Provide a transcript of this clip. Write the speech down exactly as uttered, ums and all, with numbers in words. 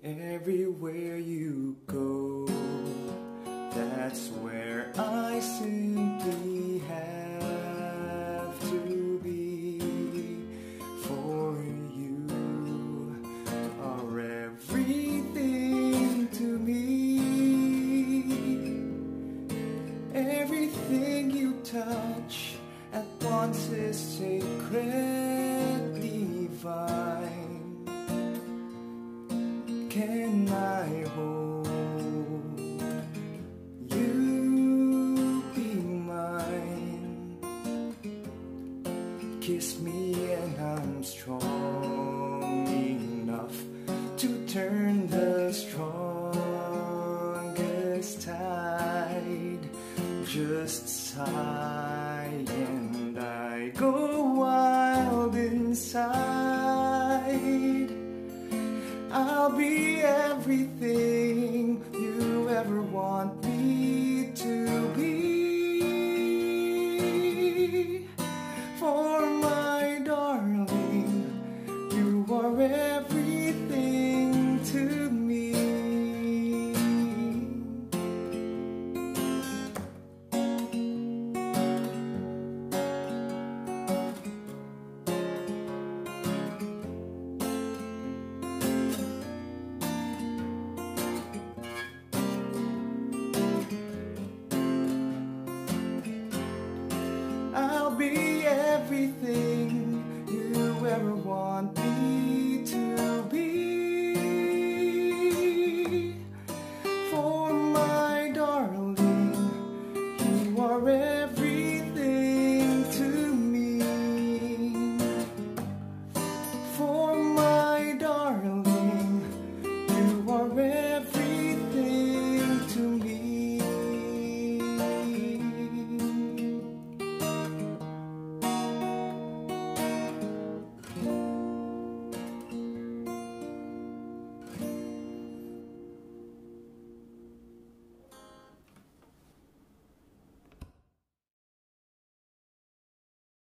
Everywhere you go, that's where I simply have to be. For you are everything to me. Everything you touch at once is sacred, divine. Can I hold you, be mine? Kiss me and I'm strong enough to turn the strongest tide. Just sigh and I go wild inside. I'll be everything you ever want me to be. For my darling, you are everything to me. I'll be everything you ever want.